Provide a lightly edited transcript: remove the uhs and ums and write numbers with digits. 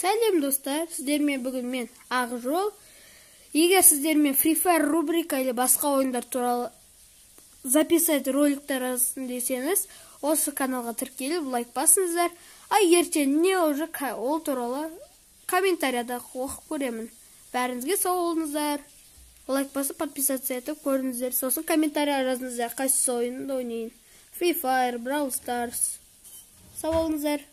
Сәлем достар, сіздермен бүгін мен Ақжол. Егер сіздермен Free Fire рубрика или басқа ойындар туралы записать роликтер жазсын десеңіз, осы каналға тіркеліп лайк басыңыздар. Ертеңіне уже ол туралы комментарияда оқып көремін. Бәріңізге сау болыңыздар. Лайк басып, подписаться етіп көріңіздер. Сосын комментария жазыңыздар, қайсысы ойынды ойнайын. Free Fire, Brawl Stars. Сау болыңыздар.